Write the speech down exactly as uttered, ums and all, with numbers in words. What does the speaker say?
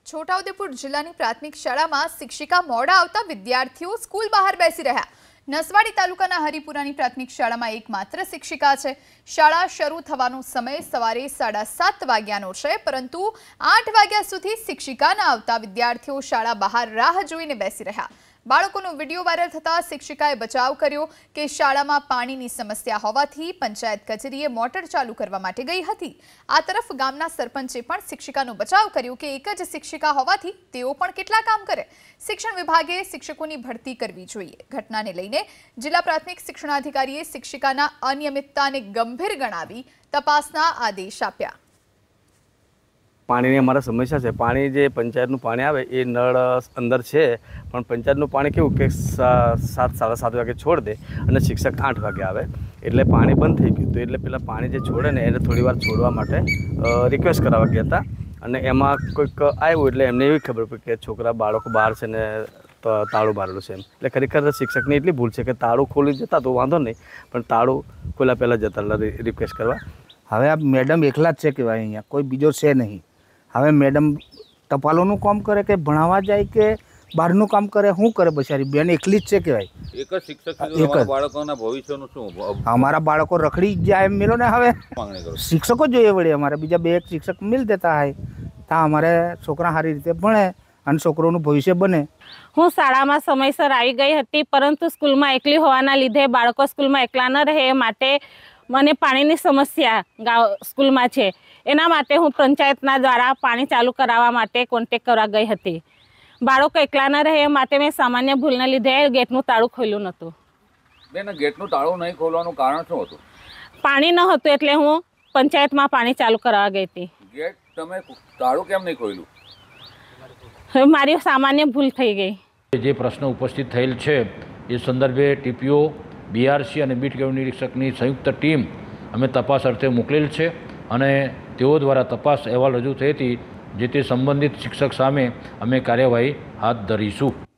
છોટાઉદેપુર જિલ્લાની પ્રાથમિક શાળામાં શિક્ષિકા મોડા આવતા વિદ્યાર્થીઓ સ્કૂલ બહાર બેસી રહ્યા। નસવાડી તાલુકાના હરિપુરાની પ્રાથમિક શાળામાં એકમાત્ર શિક્ષિકા છે। શાળા શરૂ થવાનો સમય સવારે સાડા સાત વાગ્યાનો છે, પરંતુ આઠ વાગ્યા સુધી શિક્ષિકા ન આવતા વિદ્યાર્થીઓ શાળા બહાર રાહ જોઈને બેસી રહ્યા। બાળકોનો વિડીયો વાયરલ થતા શિક્ષિકાએ બચાવ કર્યો કે શાળામાં પાણીની સમસ્યા હોવાથી પંચાયત કચેરીએ મોટર ચાલુ કરવા માટે ગઈ હતી। આ તરફ ગામના સરપંચે પણ શિક્ષિકાનો બચાવ કર્યો કે એક જ શિક્ષિકા હોવાથી તેઓ પણ કેટલા કામ કરે। શિક્ષણ વિભાગે શિક્ષકોની ભરતી કરવી જોઈએ। ઘટનાને લઈને જિલ્લા પ્રાથમિક શિક્ષણાધિકારીએ શિક્ષિકાના અનિયમિતતાને ગંભીર ગણાવી તપાસના આદેશ આપ્યા। पानी ने अमरा समस्या है। पानी जो पंचायत पानी आए ये नळ अंदर है, पण पंचायत पानी केवुं के सात साढ़ा सात वगे छोड़ दे और शिक्षक आठ वगे आए एटले पानी बंद थई गयुं। तो एटले पेला पानी जो छोड़े ने एने थोड़ी वार छोड़वा माटे रिक्वेस्ट करावा गया था अने एमां कोईक आव्युं एटले एमने एवी खबर पड़ी के छोकरा बाळको बहार छे ने ताळुं मारेलुं छे। एटले खरेखर शिक्षकनी एटली भूल छे के ताळुं खोली जता तो वांधो नहीं, पण ताळुं खोल्या पहेला जता रिक्वेस्ट करवा। हवे आ मैडम एकला ज छे केवाय, अहींया कोई बीजो छे नहीं। हवे मैडम टपालोनुं काम करे के भणावा जाए के बहारनुं काम करे, शुं करे? बचारी बेन एकली ज छे केवाय। एक ज शिक्षक छे तो તમારા બાળકોના ભવિષ્યનું શું? हमारा बाळको रखड़ी जाए मिलो ने। हवे मांगणी करो शिक्षको जोईए वळी अमारे बीजा बे एक शिक्षक मिल देता है ता अमारे छोकरा सारी रीते भणे अने छोकरोनुं भविष्य बने। हूँ शाळामां समयसर आई गई हती, परंतु स्कूलमां एकली होवाना लीधे बाळको स्कूलमां एकला न रहे माटे मने पाणीनी समस्या गाव स्कूलमां छे। एना माटे हूँ पंचायतना द्वारा पाणी चालू करावा माटे कॉन्टेक्ट करवा गई हती। बाळको एकला न रहे माटे मैं सामान्य भूलने लीधे गेटनुं ताळुं खोल्युं नहोतुं। बेन गेटनुं ताळुं नहीं खोलवानुं कारण शुं हतुं? पाणी न हतुं एटले हूँ पंचायतमां पाणी चालू करावा गई हती। गेट तमे ताळुं केम नहीं खोल्युं? હવે મારી સામાન્ય ભૂલ થઈ ગઈ। જે પ્રશ્ન ઉપસ્થિત થયેલ છે એ સંદર્ભે ટીપીઓ બીઆરસી અને બીટ રેવન્યુ નિરીક્ષકની સંયુક્ત ટીમ અમે તપાસ અર્થે મોકલેલ છે અને તેઓ દ્વારા તપાસ અહેવાલ રજૂ થઈ હતી, જે તે સંબંધિત શિક્ષક સામે અમે કાર્યવાહી હાથ ધરીશું।